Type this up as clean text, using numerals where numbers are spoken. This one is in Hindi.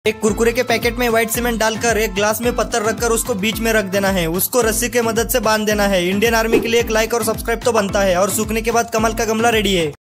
एक कुरकुरे के पैकेट में व्हाइट सीमेंट डालकर एक ग्लास में पत्थर रखकर उसको बीच में रख देना है। उसको रस्सी के मदद से बांध देना है। इंडियन आर्मी के लिए एक लाइक और सब्सक्राइब तो बनता है। और सूखने के बाद कमल का गमला रेडी है।